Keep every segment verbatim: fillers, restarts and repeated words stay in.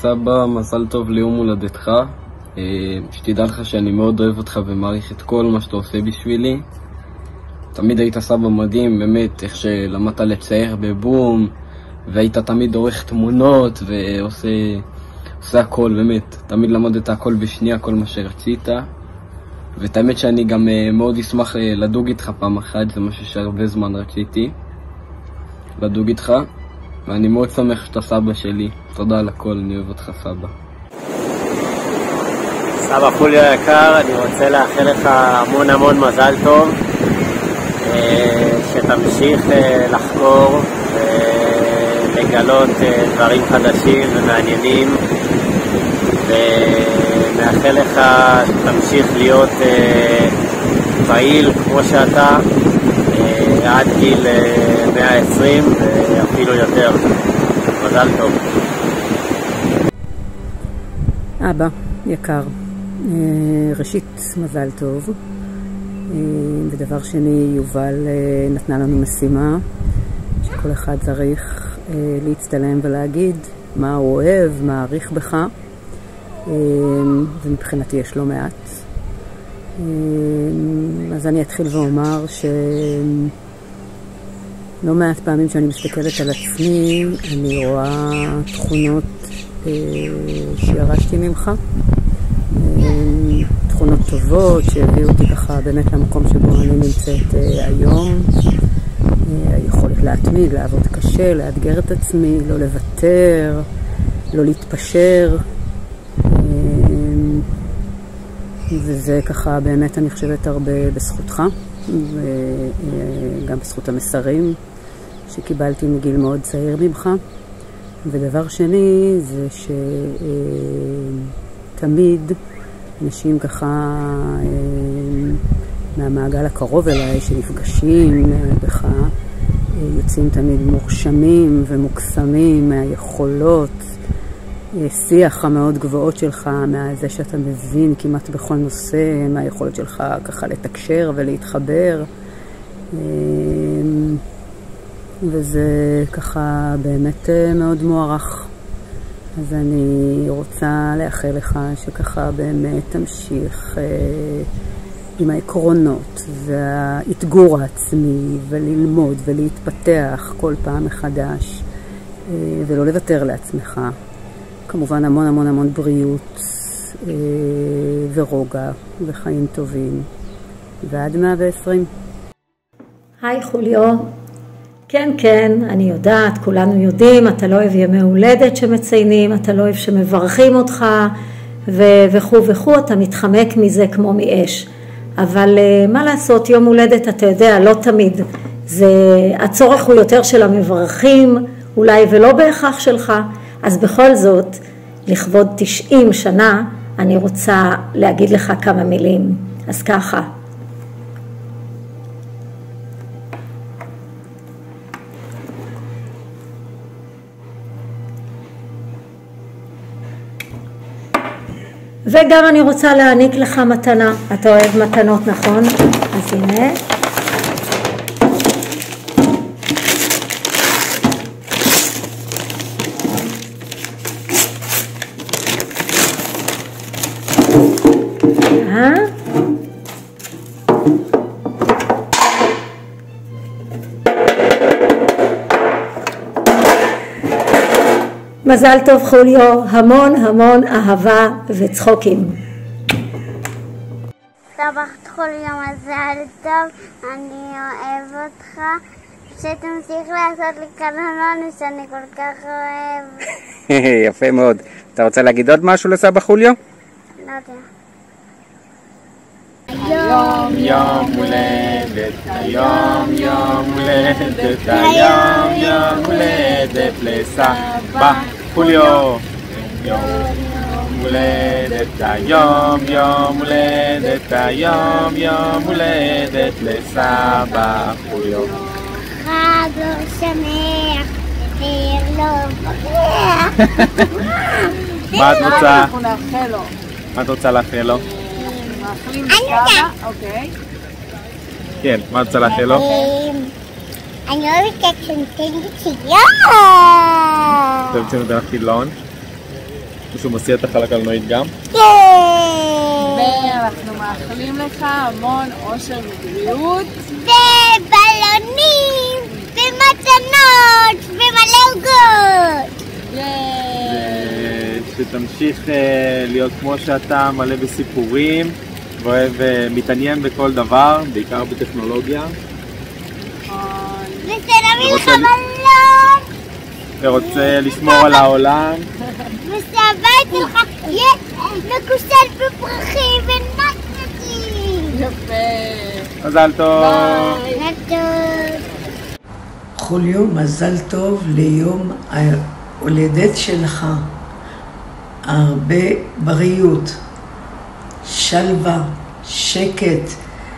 סבא, מזל טוב ליום הולדתך. שתדע לך שאני מאוד אוהב אותך ומעריך את כל מה שאתה עושה בשבילי. תמיד היית סבא מדהים, באמת, איך שלמדת לצייר בבום, והיית תמיד עורך תמונות ועושה עושה הכל, באמת. תמיד למדת הכל בשנייה, כל מה שרצית. ואת האמת שאני גם מאוד אשמח לדוג איתך פעם אחת, זה משהו שהרבה זמן רציתי לדוג איתך, ואני מאוד שמח שאתה סבא שלי. תודה על הכל, אני אוהב אותך סבא. סבא חוליו יקר, אני רוצה לאחל לך המון המון מזל טוב, שתמשיך לחקור ולגלות דברים חדשים ומעניינים, ומאחל לך שתמשיך להיות פעיל כמו שאתה עד גיל מאה ועשרים ואפילו יותר. מזל טוב. אבא יקר, ראשית מזל טוב, ודבר שני, יובל נתנה לנו משימה שכל אחד צריך להצטלם ולהגיד מה הוא אוהב, מעריך בך, ומבחינתי יש לא מעט. אז אני אתחיל ואומר שלא מעט פעמים שאני מסתכלת על עצמי אני רואה תכונות שירשתי ממך, תכונות טובות שהביאו אותי ככה באמת למקום שבו אני נמצאת היום. היכולת להתמיד, לעבוד קשה, לאתגר את עצמי, לא לוותר, לא להתפשר, וזה ככה באמת אני חושבת הרבה בזכותך וגם בזכות המסרים שקיבלתי מגיל מאוד צעיר ממך. ודבר שני זה שתמיד אנשים ככה מהמעגל הקרוב אליי שנפגשים בך יוצאים תמיד מורשמים ומוקסמים מהיכולות שיח המאוד גבוהות שלך, מהזה שאתה מבין כמעט בכל נושא, מהיכולת שלך ככה לתקשר ולהתחבר, וזה ככה באמת מאוד מוערך. אז אני רוצה לאחל לך שככה באמת תמשיך עם העקרונות והאתגור העצמי וללמוד ולהתפתח כל פעם מחדש ולא לוותר לעצמך. כמובן המון המון המון בריאות ורוגע וחיים טובים, ועד מאה ועשרים. היי חוליו. כן, כן, אני יודעת, כולנו יודעים, אתה לא אוהב ימי הולדת שמציינים, אתה לא אוהב שמברכים אותך וכו' וכו', אתה מתחמק מזה כמו מאש. אבל מה לעשות, יום הולדת, אתה יודע, לא תמיד. זה, הצורך הוא יותר של המברכים, אולי ולא בהכרח שלך. אז בכל זאת, לכבוד תשעים שנה, אני רוצה להגיד לך כמה מילים. אז ככה. וגם אני רוצה להעניק לך מתנה. אתה אוהב מתנות, נכון? אז הנה. אה? מזל טוב חוליו, המון המון אהבה וצחוקים. סבא חוליו, מזל טוב, אני אוהב אותך, שתמשיך לעשות לי קנונון שאני כל כך אוהב. יפה מאוד. אתה רוצה להגיד עוד משהו לסבא חוליו? לא יודע. היום יום הולדת, היום יום הולדת, היום יום הולדת לסבא חוליו. יום הולדת, היום יום הולדת, היום יום הולדת לסבא חוליו. חג לו שמח, יותר לו בריח. מה את רוצה? אנחנו נאחל לו. מה את רוצה לאחל לו? מאחלים לסבא, אוקיי. כן, מה את רוצה לאחל לו? אני אוהבת את שנתן לי צילון. אתם רוצים לדעת חילון? שהוא מסיע אותך לקלנועית גם? כן! ואנחנו מאחלים לך המון אושר ובריאות. ובלונים! ומתנות! ומלא עוגות! שתמשיך להיות כמו שאתה, מלא בסיפורים, ואוהב, מתעניין בכל דבר, בעיקר בטכנולוגיה. וסרמי חבלות! ורוצה לשמור על העולם. ושהבית שלך יהיה מקושט בפרחים ונצנצים! יפה! מזל טוב! מזל טוב! חוליו, מזל טוב ליום ההולדת שלך. הרבה בריאות, שלווה, שקט,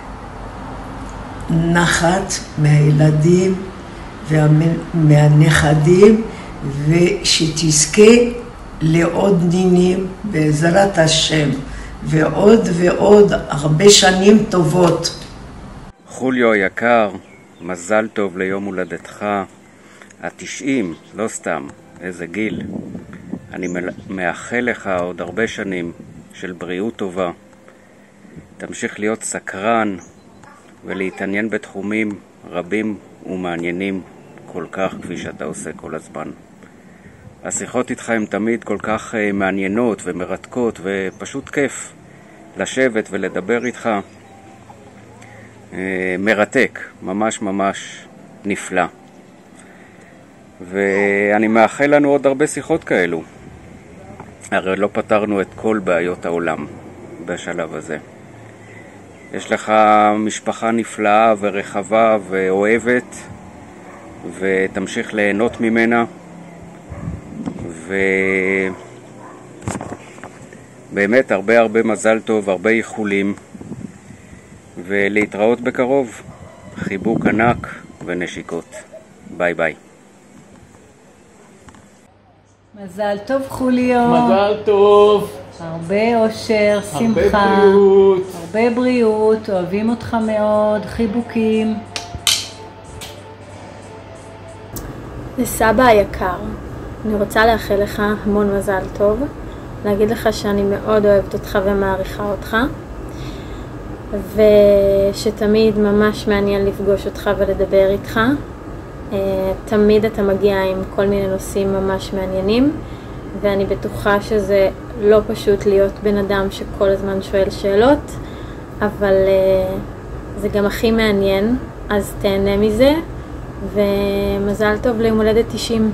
נחת מהילדים ומהנכדים, ושתזכה לעוד נינים בעזרת השם, ועוד ועוד הרבה שנים טובות. חוליו יקר, מזל טוב ליום הולדתך התשעים, לא סתם, איזה גיל. אני מאחל לך עוד הרבה שנים של בריאות טובה. תמשיך להיות סקרן ולהתעניין בתחומים רבים ומעניינים כל כך כפי שאתה עושה כל הזמן. השיחות איתך הן תמיד כל כך מעניינות ומרתקות, ופשוט כיף לשבת ולדבר איתך. מרתק, ממש ממש נפלא. ואני מאחל לנו עוד הרבה שיחות כאלו. הרי לא פתרנו את כל בעיות העולם בשלב הזה. יש לך משפחה נפלאה ורחבה ואוהבת, ותמשיך ליהנות ממנה, ובאמת הרבה הרבה מזל טוב, הרבה איחולים, ולהתראות בקרוב. חיבוק ענק ונשיקות. ביי ביי. מזל טוב חוליו. מזל טוב. הרבה אושר, שמחה. הרבה בריאות. הרבה בריאות, אוהבים אותך מאוד, חיבוקים. לסבא היקר, אני רוצה לאחל לך המון מזל טוב, להגיד לך שאני מאוד אוהבת אותך ומעריכה אותך, ושתמיד ממש מעניין לפגוש אותך ולדבר איתך. תמיד אתה מגיע עם כל מיני נושאים ממש מעניינים, ואני בטוחה שזה לא פשוט להיות בן אדם שכל הזמן שואל שאלות, אבל זה גם הכי מעניין, אז תהנה מזה, ומזל טוב ליום הולדת תשעים.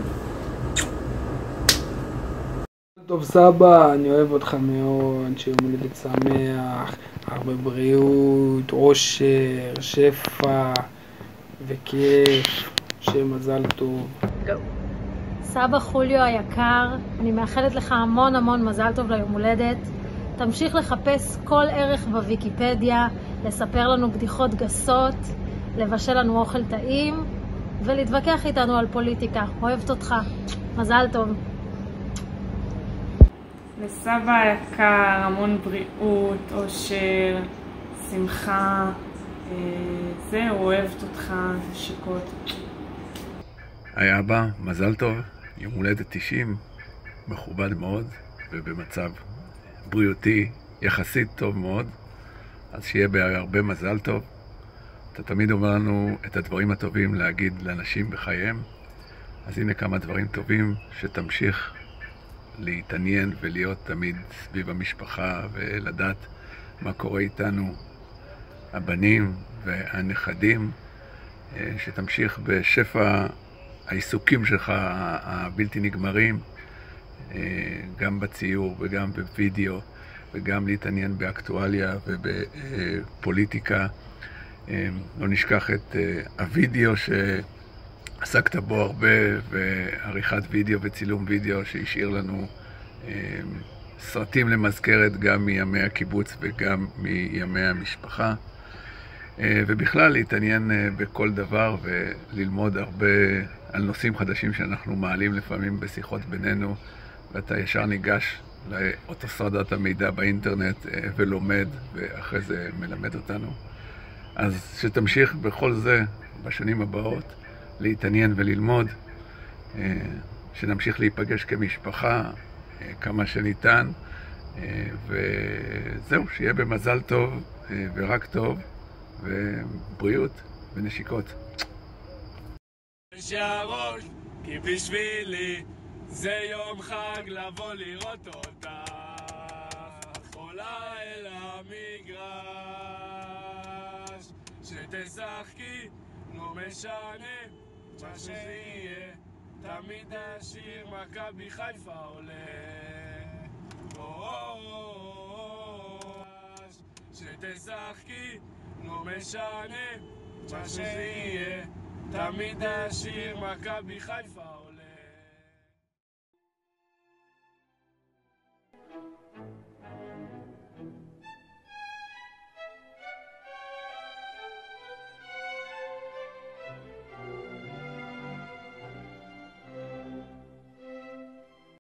טוב סבא, אני אוהב אותך מאוד, שיום הולדת שמח, הרבה בריאות, עושר, שפע וכיף, שמזל טוב. גו. סבא חוליו היקר, אני מאחלת לך המון המון מזל טוב ליום הולדת. תמשיך לחפש כל ערך בוויקיפדיה, לספר לנו בדיחות גסות, לבשל לנו אוכל טעים, ולהתווכח איתנו על פוליטיקה. אוהבת אותך. מזל טוב. לסבא היקר, המון בריאות, אושר, שמחה. זהו, אוהבת אותך, נשיקות. היי אבא, מזל טוב, יום הולדת תשעים, מכובד מאוד ובמצב בריאותי יחסית טוב מאוד, אז שיהיה בהרבה מזל טוב. אתה תמיד אומר לנו את הדברים הטובים להגיד לאנשים בחייהם, אז הנה כמה דברים טובים, שתמשיך להתעניין ולהיות תמיד סביב המשפחה ולדעת מה קורה איתנו, הבנים והנכדים, שתמשיך בשפע העיסוקים שלך הבלתי נגמרים, גם בציור וגם בווידאו, וגם להתעניין באקטואליה ובפוליטיקה. לא נשכח את הווידאו שעסקת בו הרבה, ועריכת וידאו וצילום וידאו שהשאיר לנו סרטים למזכרת גם מימי הקיבוץ וגם מימי המשפחה. ובכלל להתעניין בכל דבר וללמוד הרבה על נושאים חדשים שאנחנו מעלים לפעמים בשיחות בינינו, ואתה ישר ניגש לאוטוסטרדת המידע באינטרנט ולומד, ואחרי זה מלמד אותנו. אז שתמשיך בכל זה בשנים הבאות להתעניין וללמוד, שנמשיך להיפגש כמשפחה, כמה שניתן, וזהו, שיהיה במזל טוב ורק טוב, ובריאות ונשיקות. שהראש, כי בשבילי זה יום חג לבוא לראות אותך, עולה אל המגרש, שתשחקי, לא משנה, מה שיהיה, תמיד השיר מכבי חיפה עולה. שתשחקי, לא משנה, מה שיהיה, תמיד השיר מכבי חיפה